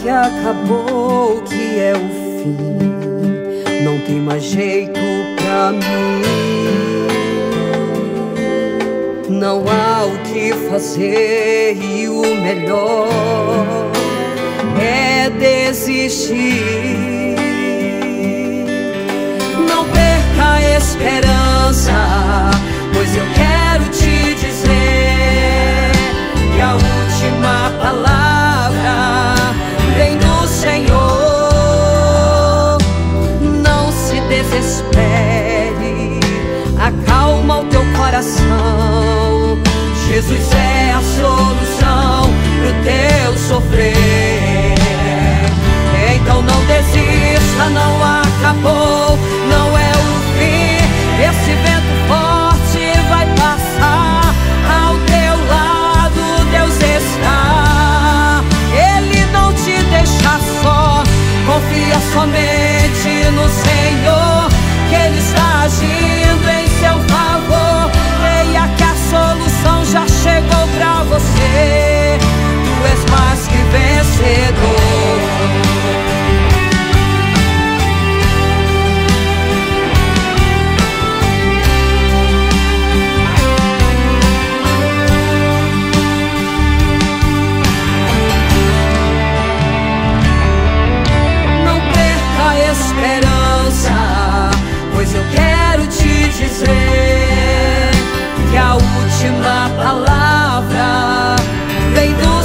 que acabou, que é o fim, não tem mais jeito pra mim. Não há o que fazer e o melhor é desistir. Não perca a esperança, pois eu quero te dizer que a última palavra vem do Senhor. Não se desespere, acalma o teu coração. Jesus é a solução pro teu sofrer. Então não desista, não acabou, não é o fim. Esse vento forte vai passar, ao teu lado Deus está. Ele não te deixa só, confia somente no Senhor, que Ele está agindo em seu favor. Creia que a solução já chegou pra você. Tu és mais que vencedor. Pois eu quero te dizer que a última palavra vem do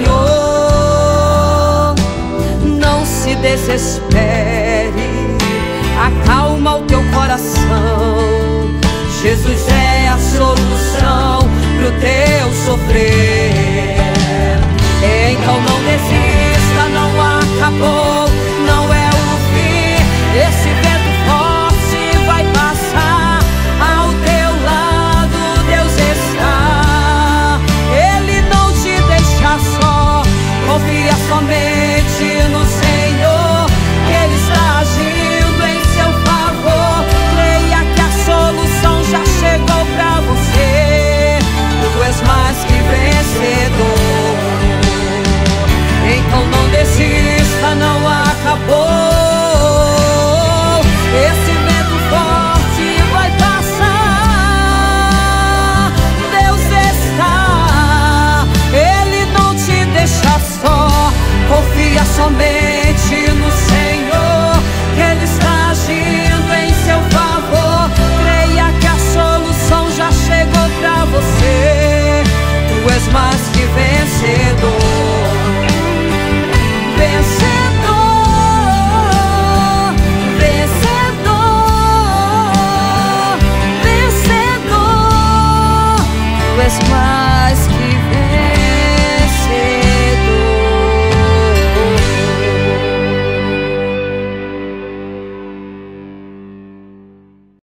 Senhor. Não se desespere, acalma o teu coração. Jesus é a solução pro teu sofrer. Então não desista, não acabou, não é o fim. Esse vento forte vai passar, ao teu lado Deus está. Ele não te deixa só, confia somente no Senhor, que Ele está agindo em seu favor. Creia que a solução já chegou pra você. Tu és mais que vencedor. Então não desista, não acabou. Esse vento forte vai passar. Deus está, Ele não te deixa só. Confia somente no Senhor, que Ele está agindo em seu favor. Creia que a solução já chegou pra você. Tu és mais que vencedor. Vencedor, vencedor, vencedor. Tu és